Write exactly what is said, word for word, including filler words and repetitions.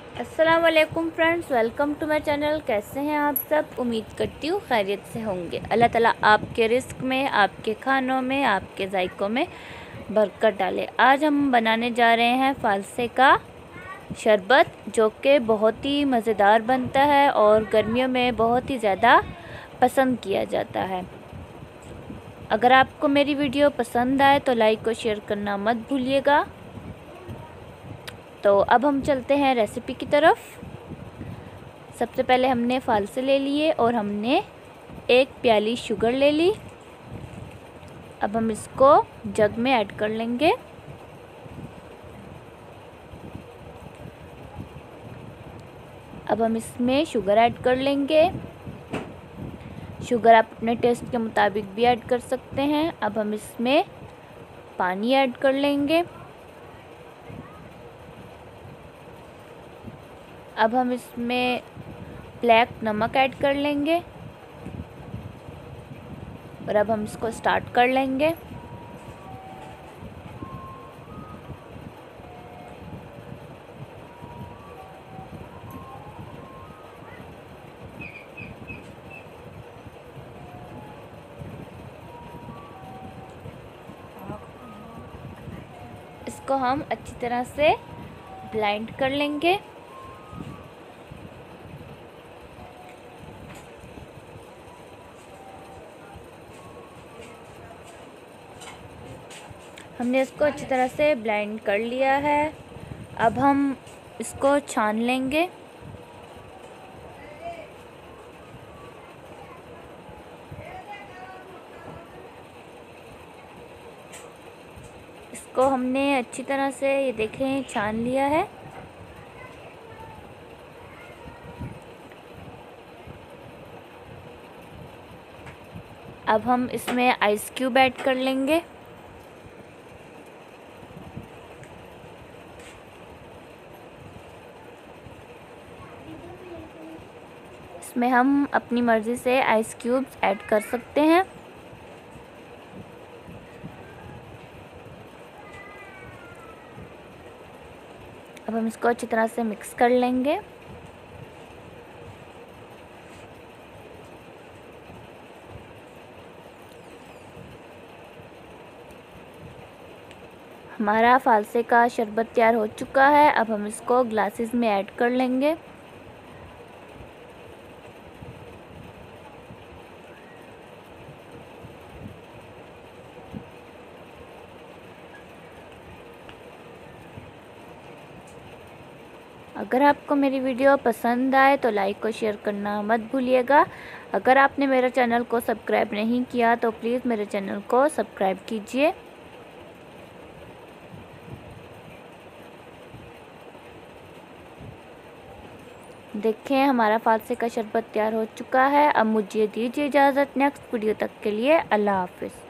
अस्सलाम वालेकुम friends, welcome to my channel. कैसे हैं आप सब? उम्मीद करती हूँ खैरियत से होंगे। अल्लाह ताला आपके रिस्क में, आपके खानों में, आपके जायकों में बरकत डाले। आज हम बनाने जा रहे हैं फालसे का शरबत, जो कि बहुत ही मज़ेदार बनता है और गर्मियों में बहुत ही ज़्यादा पसंद किया जाता है। अगर आपको मेरी वीडियो पसंद आए तो लाइक और शेयर करना मत भूलिएगा। तो अब हम चलते हैं रेसिपी की तरफ। सबसे पहले हमने फालसे ले लिए और हमने एक प्याली शुगर ले ली। अब हम इसको जग में ऐड कर लेंगे। अब हम इसमें शुगर ऐड कर लेंगे। शुगर आप अपने टेस्ट के मुताबिक भी ऐड कर सकते हैं। अब हम इसमें पानी ऐड कर लेंगे। अब हम इसमें ब्लैक नमक ऐड कर लेंगे और अब हम इसको स्टार्ट कर लेंगे। इसको हम अच्छी तरह से ब्लेंड कर लेंगे। हमने इसको अच्छी तरह से ब्लेंड कर लिया है। अब हम इसको छान लेंगे। इसको हमने अच्छी तरह से, ये देखें, छान लिया है। अब हम इसमें आइस क्यूब ऐड कर लेंगे। इसमें हम अपनी मर्ज़ी से आइस क्यूब्स ऐड कर सकते हैं। अब हम इसको अच्छी तरह से मिक्स कर लेंगे। हमारा फालसे का शरबत तैयार हो चुका है। अब हम इसको ग्लासेस में ऐड कर लेंगे। अगर आपको मेरी वीडियो पसंद आए तो लाइक और शेयर करना मत भूलिएगा। अगर आपने मेरे चैनल को सब्सक्राइब नहीं किया तो प्लीज़ मेरे चैनल को सब्सक्राइब कीजिए। देखें, हमारा फालसे का शरबत तैयार हो चुका है। अब मुझे दीजिए इजाज़त। नेक्स्ट वीडियो तक के लिए अल्लाह हाफ़िज़।